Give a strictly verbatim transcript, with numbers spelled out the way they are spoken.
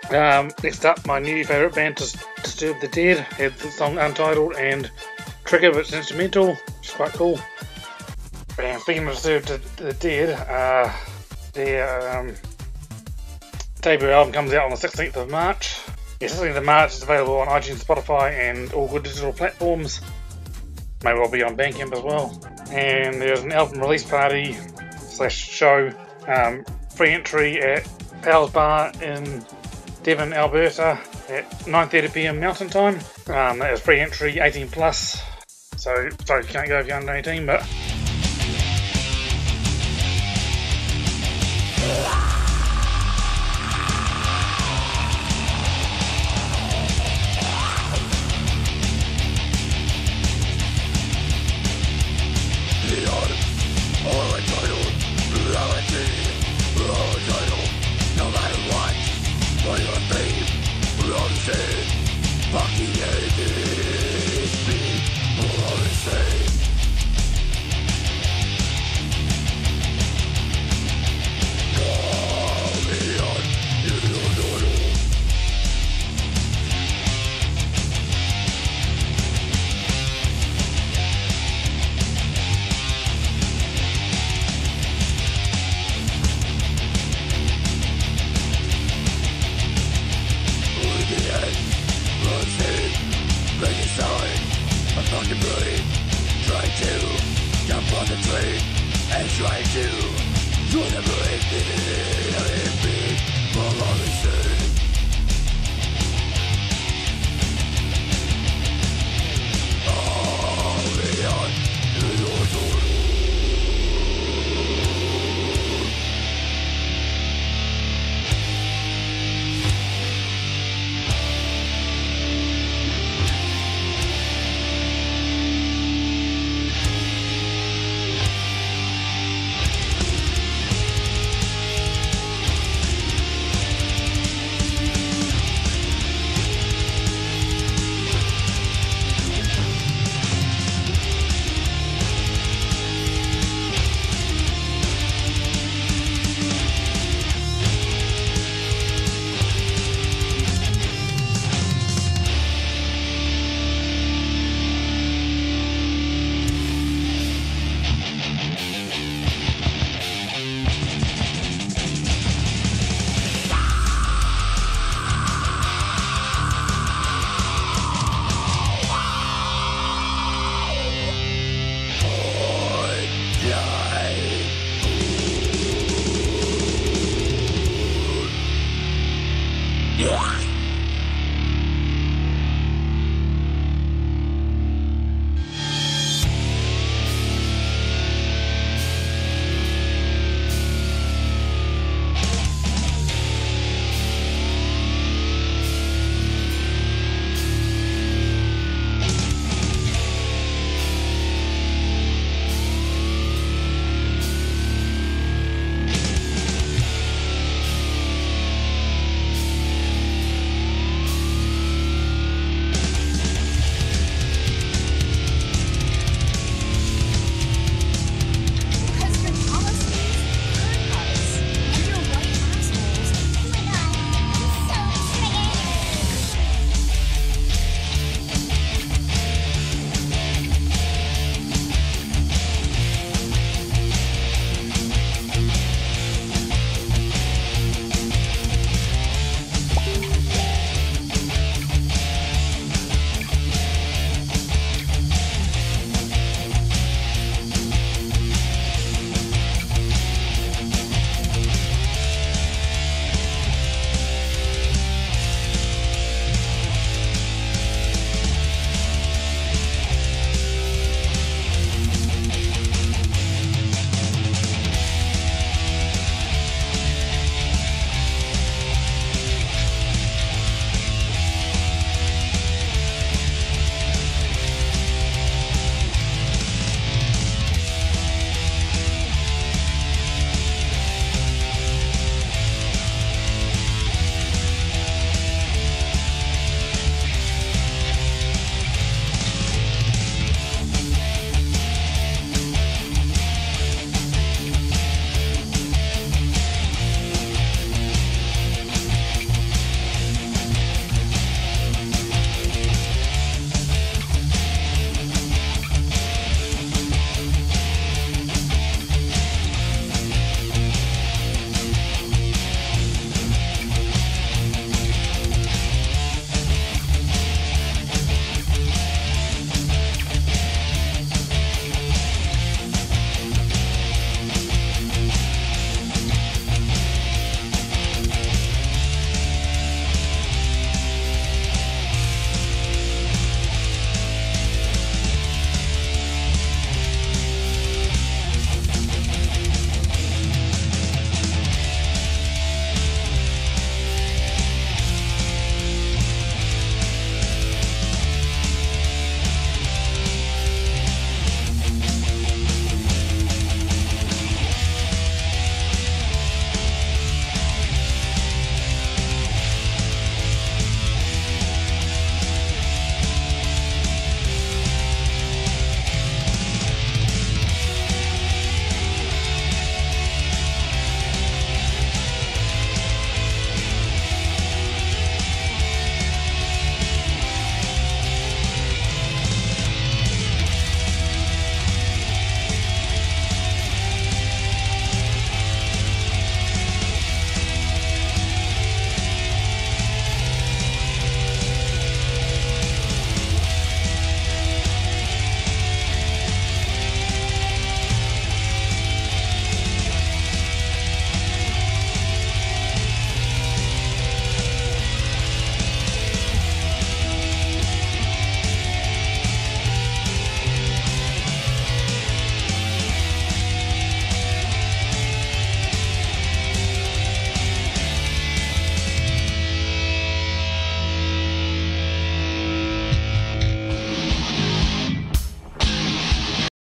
Um, next up, my new favourite band, Dis Disturb the Dead, had the song Untitled and Trigger, but it's instrumental, which is quite cool. And speaking of Disturb the Dead, uh, their um, debut album comes out on the sixteenth of March. Yeah, sixteenth of March is available on iTunes, Spotify, and all good digital platforms. May well be on Bandcamp as well. And there's an album release party slash show, um, free entry at Powell's Bar in Devon, Alberta at nine thirty p m Mountain Time. Um, that is free entry, eighteen plus. So, sorry, you can't go if you're under eighteen, but. Try to jump on the train and try to do everything it be for all the same. All beyond your total. Yeah.